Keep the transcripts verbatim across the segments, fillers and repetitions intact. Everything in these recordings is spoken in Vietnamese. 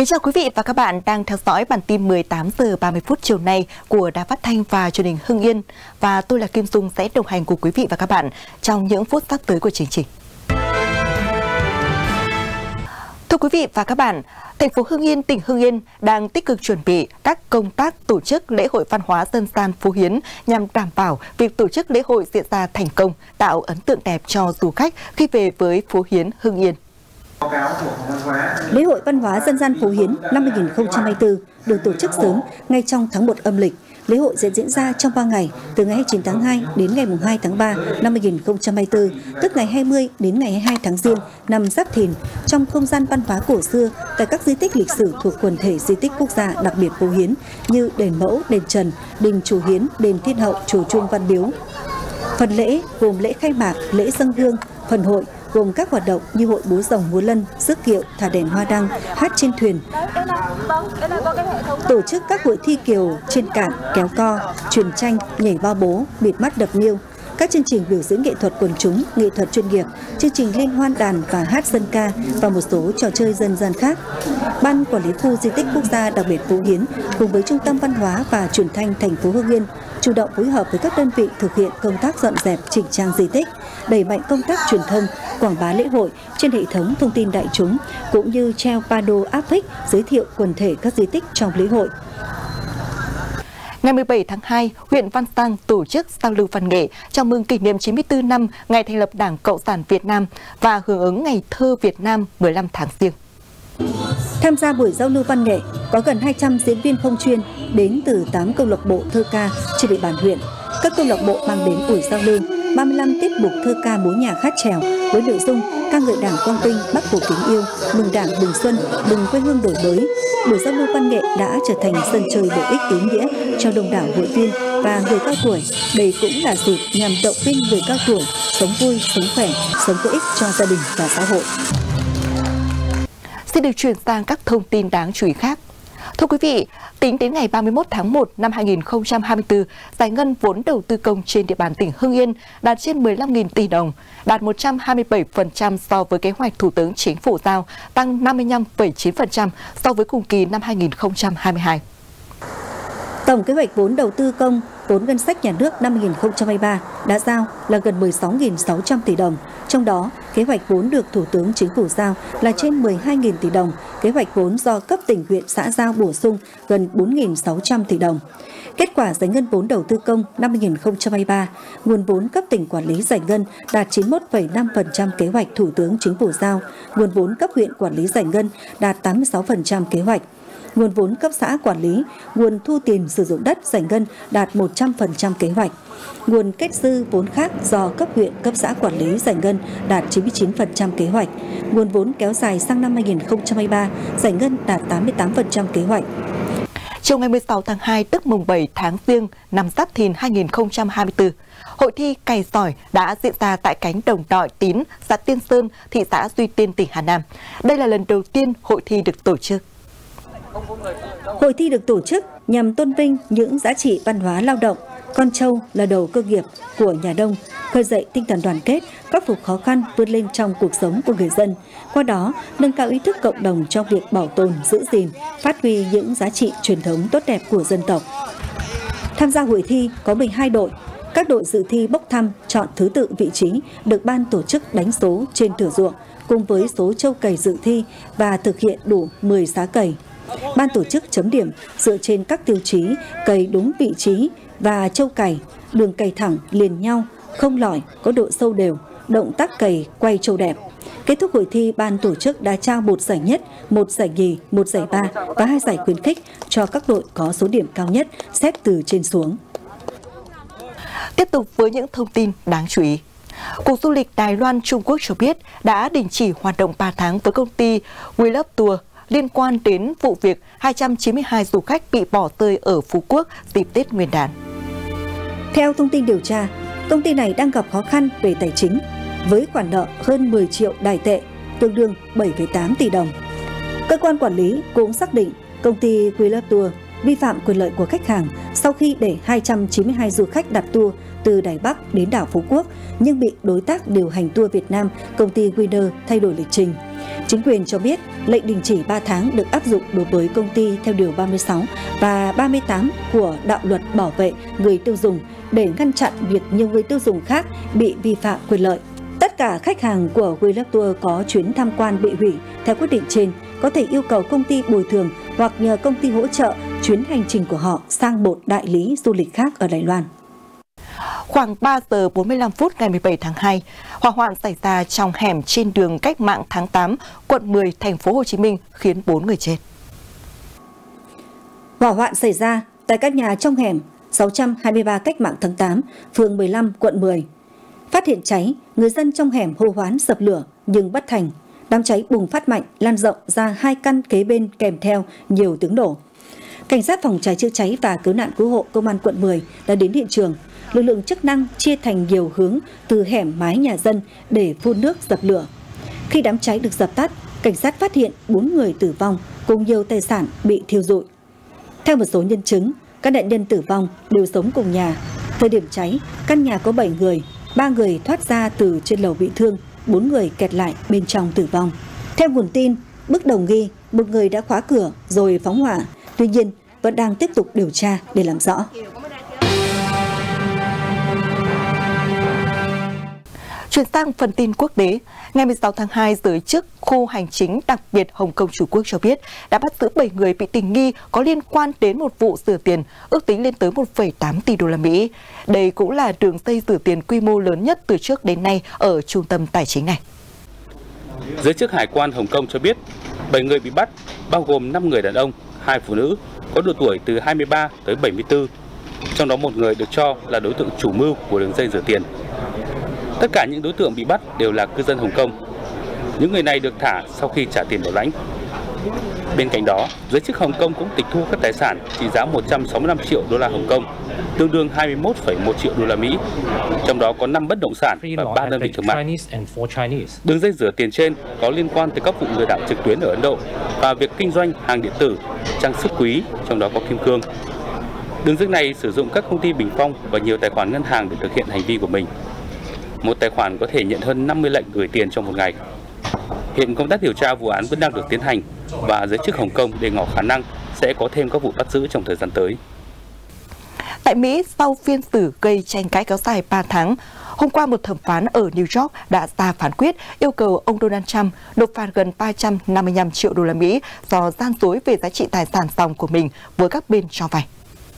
Kính chào quý vị và các bạn đang theo dõi bản tin mười tám giờ ba mươi phút chiều nay của Đài Phát thanh và Truyền hình Hưng Yên, và tôi là Kim Dung sẽ đồng hành cùng quý vị và các bạn trong những phút sắp tới của chương trình. Thưa quý vị và các bạn, thành phố Hưng Yên, tỉnh Hưng Yên đang tích cực chuẩn bị các công tác tổ chức lễ hội văn hóa dân gian Phố Hiến nhằm đảm bảo việc tổ chức lễ hội diễn ra thành công, tạo ấn tượng đẹp cho du khách khi về với Phố Hiến Hưng Yên. Lễ hội văn hóa dân gian Phố Hiến năm hai nghìn không trăm hai mươi tư được tổ chức sớm ngay trong tháng một âm lịch. Lễ hội sẽ diễn ra trong ba ngày, từ ngày hai mươi chín tháng hai đến ngày hai tháng ba năm hai nghìn không trăm hai mươi tư, tức ngày hai mươi đến ngày hai mươi hai tháng Giêng năm Giáp Thìn, trong không gian văn hóa cổ xưa tại các di tích lịch sử thuộc quần thể di tích quốc gia đặc biệt Phố Hiến như đền Mẫu, đền Trần, đình Chùa Hiến, đền Thiên Hậu, chùa Chuông Văn Miếu. Phần lễ gồm lễ khai mạc, lễ dâng hương, phần hội gồm các hoạt động như hội múa rồng, múa lân, rước kiệu, thả đèn hoa đăng, hát trên thuyền, tổ chức các hội thi kiều trên cạn, kéo co, truyền tranh, nhảy bao bố, bịt mắt đập niêu, các chương trình biểu diễn nghệ thuật quần chúng, nghệ thuật chuyên nghiệp, chương trình liên hoan đàn và hát dân ca và một số trò chơi dân gian khác. Ban quản lý khu di tích quốc gia đặc biệt Phố Hiến cùng với Trung tâm Văn hóa và Truyền thanh thành phố Hưng Yên chủ động phối hợp với các đơn vị thực hiện công tác dọn dẹp, chỉnh trang di tích, đẩy mạnh công tác truyền thông, quảng bá lễ hội trên hệ thống thông tin đại chúng, cũng như treo pano áp phích giới thiệu quần thể các di tích trong lễ hội. Ngày mười bảy tháng hai, huyện Văn Giang tổ chức giao lưu văn nghệ chào mừng kỷ niệm chín mươi tư năm ngày thành lập Đảng Cộng sản Việt Nam và hưởng ứng Ngày thơ Việt Nam mười lăm tháng Giêng. Tham gia buổi giao lưu văn nghệ có gần hai trăm diễn viên không chuyên đến từ tám câu lạc bộ thơ ca trên địa bàn huyện. Các câu lạc bộ mang đến buổi giao lưu ba mươi lăm tiết mục thơ ca múa nhạc hát chèo với nội dung ca ngợi Đảng quang vinh, Bác Hồ kính yêu, mừng Đảng, mừng Xuân, mừng quê hương đổi mới. Buổi giao lưu văn nghệ đã trở thành sân chơi bổ ích ý nghĩa cho đông đảo hội viên và người cao tuổi. Đây cũng là dịp nhằm động viên người cao tuổi sống vui, sống khỏe, sống có ích cho gia đình và xã hội. Xin được chuyển sang các thông tin đáng chú ý khác. Thưa quý vị, tính đến ngày ba mươi mốt tháng một năm hai nghìn không trăm hai mươi tư, giải ngân vốn đầu tư công trên địa bàn tỉnh Hưng Yên đạt trên mười lăm nghìn tỷ đồng, đạt một trăm hai mươi bảy phần trăm so với kế hoạch Thủ tướng Chính phủ giao, tăng năm mươi lăm phẩy chín phần trăm so với cùng kỳ năm hai nghìn không trăm hai mươi hai. Tổng kế hoạch vốn đầu tư công, vốn ngân sách nhà nước năm hai nghìn không trăm hai mươi ba đã giao là gần mười sáu nghìn sáu trăm tỷ đồng. Trong đó, kế hoạch vốn được Thủ tướng Chính phủ giao là trên mười hai nghìn tỷ đồng, kế hoạch vốn do cấp tỉnh, huyện, xã giao bổ sung gần bốn nghìn sáu trăm tỷ đồng. Kết quả giải ngân vốn đầu tư công năm hai nghìn không trăm hai mươi ba, nguồn vốn cấp tỉnh quản lý giải ngân đạt chín mươi mốt phẩy năm phần trăm kế hoạch Thủ tướng Chính phủ giao, nguồn vốn cấp huyện quản lý giải ngân đạt tám mươi sáu phần trăm kế hoạch. Nguồn vốn cấp xã quản lý, nguồn thu tiền sử dụng đất giải ngân đạt một trăm phần trăm kế hoạch. Nguồn kết dư vốn khác do cấp huyện, cấp xã quản lý giải ngân đạt chín mươi chín phần trăm kế hoạch. Nguồn vốn kéo dài sang năm hai nghìn không trăm hai mươi ba giải ngân đạt tám mươi tám phần trăm kế hoạch. Chiều ngày mười sáu tháng hai, tức mùng bảy tháng Giêng năm Giáp Thìn hai nghìn không trăm hai mươi tư, hội thi cày sỏi đã diễn ra tại cánh đồng Đội Tín, xã Tiên Sơn, thị xã Duy Tiên, tỉnh Hà Nam. Đây là lần đầu tiên hội thi được tổ chức. Hội thi được tổ chức nhằm tôn vinh những giá trị văn hóa lao động, con trâu là đầu cơ nghiệp của nhà nông, khơi dậy tinh thần đoàn kết, khắc phục khó khăn, vươn lên trong cuộc sống của người dân. Qua đó, nâng cao ý thức cộng đồng trong việc bảo tồn, giữ gìn, phát huy những giá trị truyền thống tốt đẹp của dân tộc. Tham gia hội thi có mười hai đội. Các đội dự thi bốc thăm, chọn thứ tự vị trí được ban tổ chức đánh số trên thửa ruộng cùng với số trâu cày dự thi và thực hiện đủ mười giá cày. Ban tổ chức chấm điểm dựa trên các tiêu chí cày đúng vị trí và trâu cày, đường cày thẳng liền nhau, không lỏi, có độ sâu đều, động tác cày quay trâu đẹp. Kết thúc hội thi, ban tổ chức đã trao một giải nhất, một giải nhì, một giải ba và hai giải khuyến khích cho các đội có số điểm cao nhất xét từ trên xuống. Tiếp tục với những thông tin đáng chú ý. Cục Du lịch Đài Loan Trung Quốc cho biết đã đình chỉ hoạt động ba tháng với công ty We Love Tour liên quan đến vụ việc hai trăm chín mươi hai du khách bị bỏ rơi ở Phú Quốc dịp Tết Nguyên đán. Theo thông tin điều tra, công ty này đang gặp khó khăn về tài chính với khoản nợ hơn mười triệu đài tệ, tương đương bảy phẩy tám tỷ đồng. Cơ quan quản lý cũng xác định công ty We Love Tour vi phạm quyền lợi của khách hàng sau khi để hai trăm chín mươi hai du khách đặt tour từ Đài Bắc đến đảo Phú Quốc nhưng bị đối tác điều hành tour Việt Nam, công ty Winner thay đổi lịch trình. Chính quyền cho biết lệnh đình chỉ ba tháng được áp dụng đối với công ty theo Điều ba mươi sáu và ba mươi tám của Đạo luật Bảo vệ người tiêu dùng để ngăn chặn việc nhiều người tiêu dùng khác bị vi phạm quyền lợi. Tất cả khách hàng của We Love Tour có chuyến tham quan bị hủy theo quyết định trên có thể yêu cầu công ty bồi thường hoặc nhờ công ty hỗ trợ chuyến hành trình của họ sang một đại lý du lịch khác ở Đài Loan. Khoảng ba giờ bốn mươi lăm phút ngày mười bảy tháng hai, hỏa hoạn xảy ra trong hẻm trên đường Cách mạng tháng tám, quận mười, thành phố Hồ Chí Minh khiến bốn người chết. Hỏa hoạn xảy ra tại căn nhà trong hẻm sáu trăm hai mươi ba Cách mạng tháng tám, phường mười lăm, quận mười. Phát hiện cháy, người dân trong hẻm hô hoán dập lửa nhưng bất thành. Đám cháy bùng phát mạnh, lan rộng ra hai căn kế bên kèm theo nhiều tiếng nổ. Cảnh sát phòng cháy chữa cháy và cứu nạn cứu hộ công an quận mười đã đến hiện trường. Lực lượng chức năng chia thành nhiều hướng từ hẻm mái nhà dân để phun nước dập lửa. Khi đám cháy được dập tắt, cảnh sát phát hiện bốn người tử vong cùng nhiều tài sản bị thiêu rụi. Theo một số nhân chứng, các nạn nhân tử vong đều sống cùng nhà. Thời điểm cháy, căn nhà có bảy người, ba người thoát ra từ trên lầu bị thương, bốn người kẹt lại bên trong tử vong. Theo nguồn tin, bước đầu nghi một người đã khóa cửa rồi phóng hỏa, tuy nhiên vẫn đang tiếp tục điều tra để làm rõ. Chuyển sang phần tin quốc tế, ngày mười sáu tháng hai, giới chức khu hành chính đặc biệt Hồng Kông Trung Quốc cho biết đã bắt giữ bảy người bị tình nghi có liên quan đến một vụ rửa tiền ước tính lên tới một phẩy tám tỷ đô la Mỹ. Đây cũng là đường dây rửa tiền quy mô lớn nhất từ trước đến nay ở trung tâm tài chính này. Giới chức hải quan Hồng Kông cho biết bảy người bị bắt bao gồm năm người đàn ông, hai phụ nữ có độ tuổi từ hai mươi ba tới bảy mươi tư. Trong đó một người được cho là đối tượng chủ mưu của đường dây rửa tiền. Tất cả những đối tượng bị bắt đều là cư dân Hồng Kông. Những người này được thả sau khi trả tiền bảo lãnh. Bên cạnh đó, giới chức Hồng Kông cũng tịch thu các tài sản trị giá một trăm sáu mươi lăm triệu đô la Hồng Kông, tương đương hai mươi mốt phẩy một triệu đô la Mỹ. Trong đó có năm bất động sản và ba đơn vị thương mại. Đường dây rửa tiền trên có liên quan tới các vụ lừa đảo trực tuyến ở Ấn Độ và việc kinh doanh hàng điện tử, trang sức quý, trong đó có kim cương. Đường dây này sử dụng các công ty bình phong và nhiều tài khoản ngân hàng để thực hiện hành vi của mình. Một tài khoản có thể nhận hơn năm mươi lệnh gửi tiền trong một ngày. Hiện công tác điều tra vụ án vẫn đang được tiến hành và giới chức Hồng Kông đề ngỏ khả năng sẽ có thêm các vụ bắt giữ trong thời gian tới. Tại Mỹ, sau phiên xử gây tranh cãi kéo dài ba tháng, hôm qua một thẩm phán ở New York đã ra phán quyết yêu cầu ông Donald Trump nộp phạt gần ba trăm năm mươi lăm triệu đô la Mỹ do gian dối về giá trị tài sản ròng của mình với các bên cho vay.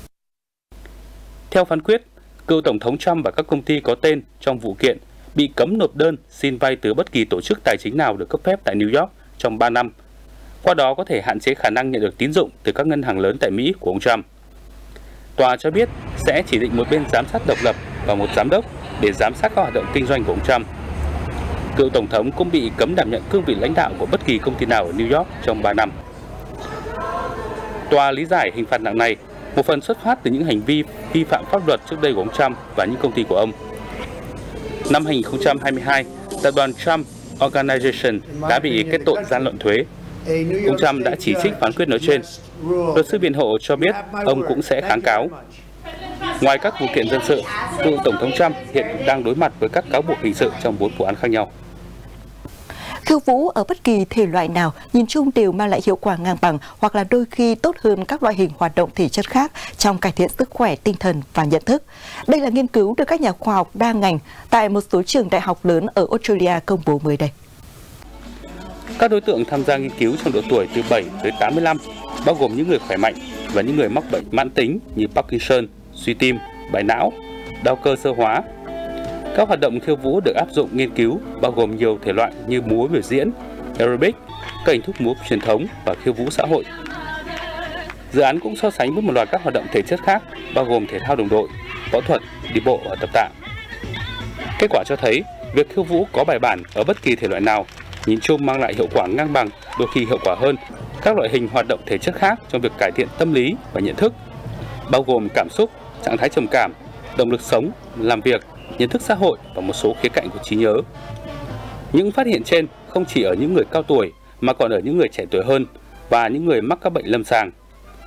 Theo phán quyết, cựu Tổng thống Trump và các công ty có tên trong vụ kiện bị cấm nộp đơn xin vay từ bất kỳ tổ chức tài chính nào được cấp phép tại New York trong ba năm. Qua đó có thể hạn chế khả năng nhận được tín dụng từ các ngân hàng lớn tại Mỹ của ông Trump. Tòa cho biết sẽ chỉ định một bên giám sát độc lập và một giám đốc để giám sát các hoạt động kinh doanh của ông Trump. Cựu Tổng thống cũng bị cấm đảm nhận cương vị lãnh đạo của bất kỳ công ty nào ở New York trong ba năm. Tòa lý giải hình phạt nặng này một phần xuất phát từ những hành vi vi phạm pháp luật trước đây của ông Trump và những công ty của ông. Năm hai nghìn không trăm hai mươi hai, tập đoàn Trump Organization đã bị kết tội gian lận thuế. Ông Trump đã chỉ trích phán quyết nói trên. Luật sư biện hộ cho biết ông cũng sẽ kháng cáo. Ngoài các vụ kiện dân sự, cựu Tổng thống Trump hiện đang đối mặt với các cáo buộc hình sự trong bốn vụ án khác nhau. Khiêu vũ ở bất kỳ thể loại nào nhìn chung đều mang lại hiệu quả ngang bằng hoặc là đôi khi tốt hơn các loại hình hoạt động thể chất khác trong cải thiện sức khỏe tinh thần và nhận thức. Đây là nghiên cứu được các nhà khoa học đa ngành tại một số trường đại học lớn ở Australia công bố mới đây. Các đối tượng tham gia nghiên cứu trong độ tuổi từ bảy tới tám mươi lăm, bao gồm những người khỏe mạnh và những người mắc bệnh mãn tính như Parkinson, suy tim, bại não, đau cơ sơ hóa. Các hoạt động khiêu vũ được áp dụng nghiên cứu bao gồm nhiều thể loại như múa biểu diễn, aerobic, các hình thức múa truyền thống và khiêu vũ xã hội. Dự án cũng so sánh với một loạt các hoạt động thể chất khác bao gồm thể thao đồng đội, võ thuật, đi bộ và tập tạ. Kết quả cho thấy việc khiêu vũ có bài bản ở bất kỳ thể loại nào nhìn chung mang lại hiệu quả ngang bằng, đôi khi hiệu quả hơn các loại hình hoạt động thể chất khác trong việc cải thiện tâm lý và nhận thức, bao gồm cảm xúc, trạng thái trầm cảm, động lực sống, làm việc, nhận thức xã hội và một số khía cạnh của trí nhớ. Những phát hiện trên không chỉ ở những người cao tuổi mà còn ở những người trẻ tuổi hơn và những người mắc các bệnh lâm sàng.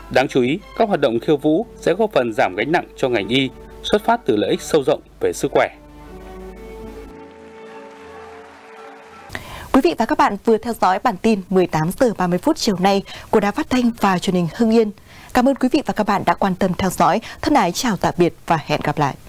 Đáng chú ý, các hoạt động khiêu vũ sẽ góp phần giảm gánh nặng cho ngành y, xuất phát từ lợi ích sâu rộng về sức khỏe. Quý vị và các bạn vừa theo dõi bản tin mười tám giờ ba mươi phút chiều nay của Đài Phát thanh và Truyền hình Hưng Yên. Cảm ơn quý vị và các bạn đã quan tâm theo dõi. Thân ái chào tạm biệt và hẹn gặp lại.